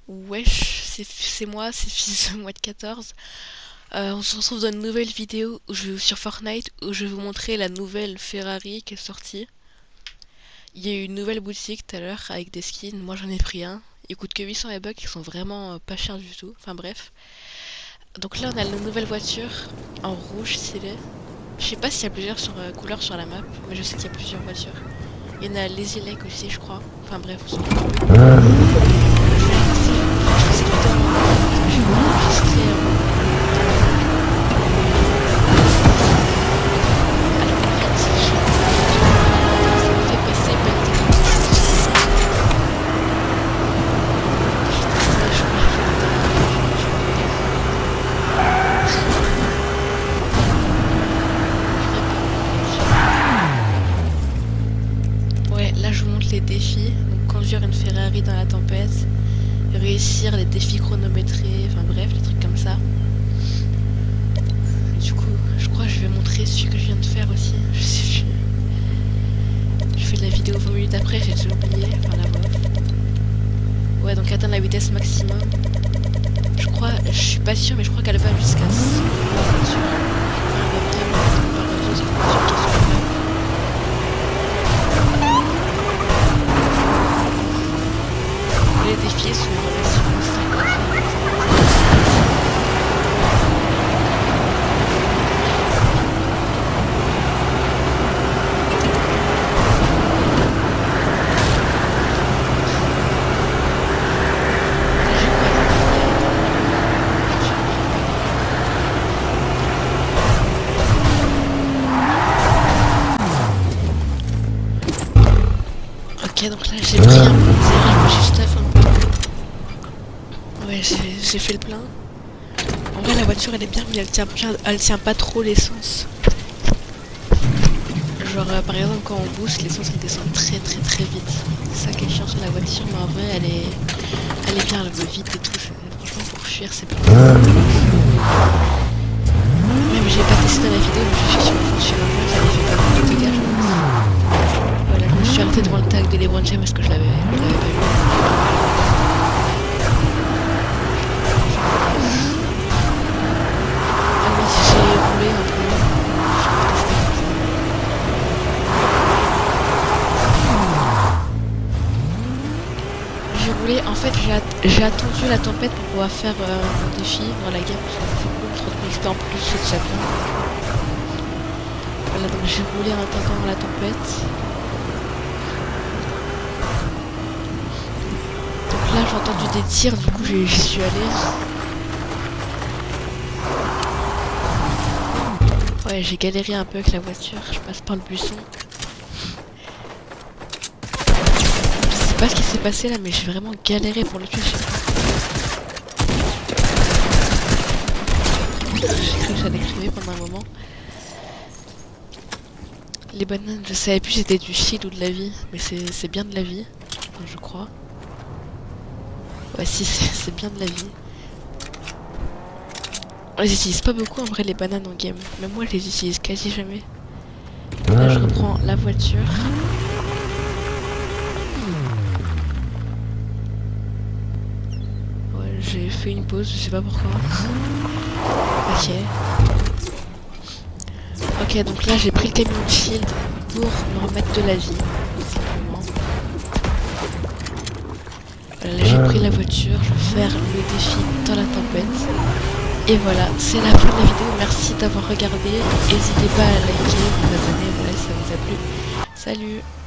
Wesh, c'est moi, c'est fils de mois de 14. On se retrouve dans une nouvelle vidéo sur Fortnite où je vais vous montrer la nouvelle Ferrari qui est sortie. Il y a eu une nouvelle boutique tout à l'heure avec des skins, moi j'en ai pris un. Il coûte que 800 V-Bucks, ils sont vraiment pas chers du tout, enfin bref. Donc là on a la nouvelle voiture en rouge stylé. Je sais pas s'il y a plusieurs couleurs sur la map, mais je sais qu'il y a plusieurs voitures. Il y en a Lazy Lake aussi je crois, enfin bref on s'en fout. Je vais enregistrer ouais, là je vous montre les défis. Donc conduire une Ferrari dans la tempête, réussir les défis chronométrés, enfin bref, des trucs comme ça. Du coup, je crois que je vais montrer celui que je viens de faire aussi. Je fais de la vidéo 20 minutes après, j'ai déjà oublié, enfin la voix. Ouais, donc atteindre la vitesse maximum. Je crois, je suis pas sûre, mais je crois qu'elle va jusqu'à 100 voitures. Enfin, elle va vraiment par les autres voitures qui sont là. Les défis sont sur Instagram. Ok, donc là j'ai pris un peu de zéro, j'ai juste la fin. Ouais, j'ai fait le plein. En vrai, la voiture elle est bien, mais elle tient pas trop l'essence. Genre, par exemple, quand on booste, l'essence elle descend très très très vite. C'est ça qui est chiant sur la voiture, mais en vrai, elle est bien, elle va vite et tout. Franchement, pour fuir, c'est pas. Même j'ai pas testé dans la vidéo, mais je suis sur le fond sur un peu, ça avait fait pas mal de dégâts, je pense. Voilà, je me suis arrêté devant le tag de LeBron James parce que je l'avais pas vu. Ah oui, j'ai roulé un peu. J'ai roulé, en fait j'ai attendu la tempête pour pouvoir faire mon défi dans la game, c'est cool, 30 000 XP en plus, c'est déjà bien. Voilà, donc j'ai roulé en attendant la tempête. Donc là j'ai entendu des tirs, du coup j'y suis allé. Ouais, j'ai galéré un peu avec la voiture, je passe par le buisson. Je sais pas ce qui s'est passé là, mais j'ai vraiment galéré pour le tuer. J'ai cru que ça décrivait pendant un moment. Les bananes, je savais plus si c'était du shit ou de la vie, mais c'est bien de la vie, je crois. Ouais, si, c'est bien de la vie. On les utilise pas beaucoup en vrai, les bananes en game. Même moi, je les utilise quasi jamais. Là, je reprends la voiture. Ouais, j'ai fait une pause, je sais pas pourquoi. Ok. Ok, donc là, j'ai pris le camion de shield pour me remettre de la vie. Simplement. Voilà, là, j'ai pris la voiture, je vais faire le défi dans la tempête. Et voilà, c'est la fin de la vidéo, merci d'avoir regardé. N'hésitez pas à liker, vous abonner, voilà si ça vous a plu. Salut!